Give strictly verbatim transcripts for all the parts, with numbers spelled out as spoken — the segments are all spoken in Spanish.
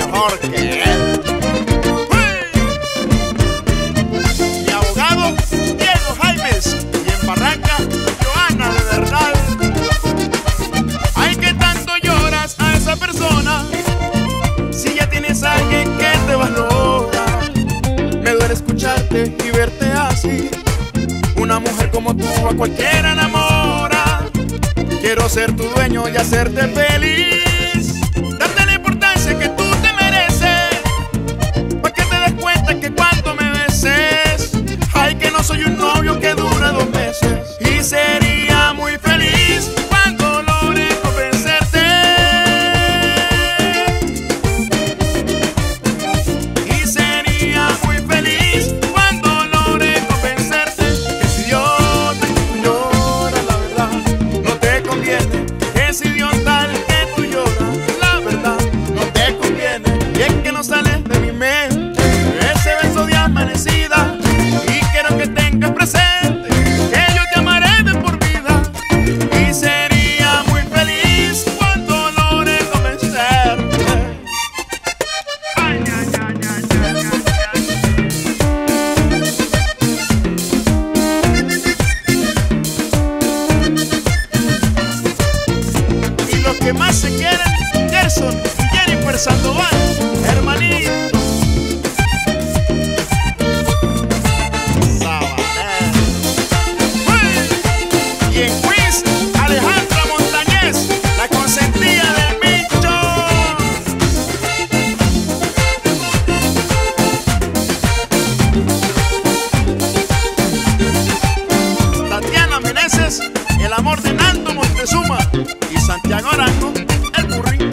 mejor que él. Mi abogado, Diego Jaimes, y en Barranca, Joana de Bernal. Ay, que tanto lloras a esa persona, si ya tienes a alguien que te valora. Me duele escucharte y verte así. Una mujer como tú a cualquiera enamora. Quiero ser tu dueño y hacerte feliz, darte la importancia que tú te mereces, pa' que te des cuenta que cuando me beses, ay, que no soy un novio que dura dos meses. Y sería muy feliz cuando logre convencerte. Y sería muy feliz cuando logre convencerte que si Dios te llora, la verdad no te conviene. Que si Dios tal que tú lloras, la verdad no te conviene. Y es que no sales de mi mente ese beso de amanecida, y quiero que tengas presente que yo te amaré de por vida. Y sería muy feliz cuando logre convencerte. Ay, ay, ay, ay, ay, ay. Y los que más se quieren, Gerson y Jennifer Sandoval, hermanito. Y en Quiz, Alejandra Montañez, la consentida del bicho. Tatiana Meneses, el amor de Nando Montezuma, y Santiago Arango, el burrín.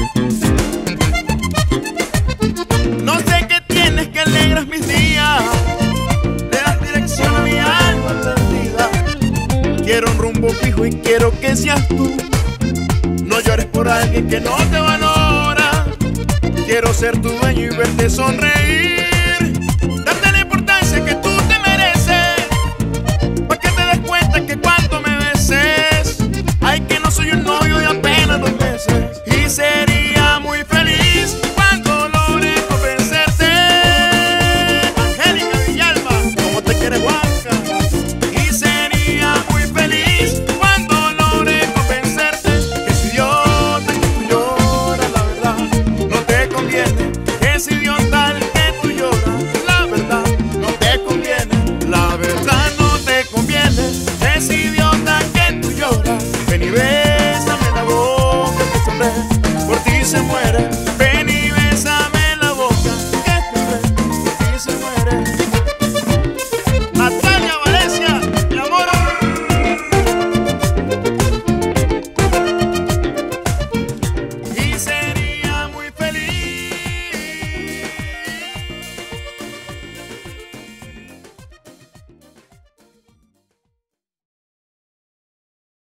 No sé qué tienes que alegras mis días, le das dirección a mi alma perdida. Quiero un rumbo fijo y quiero que seas tú. No llores por alguien que no te valora. Quiero ser tu dueño y verte sonreír, darte la importancia que tú te mereces, pa' que te des cuenta que cuando me beses, ay, que no soy un novio de apenas dos meses. Y sería muy feliz cuando logre convencerte. Angélica Villalba, como te quiere Juanca. Y sería muy feliz cuando logre convencerte que si Dios tal que tú lloras, la verdad no te conviene. Que si Dios tal que tú lloras, la verdad no te conviene. La verdad no te conviene. Que si Dios tal que tú lloras, ven y bésame la boca que ese hombre por ti se muere.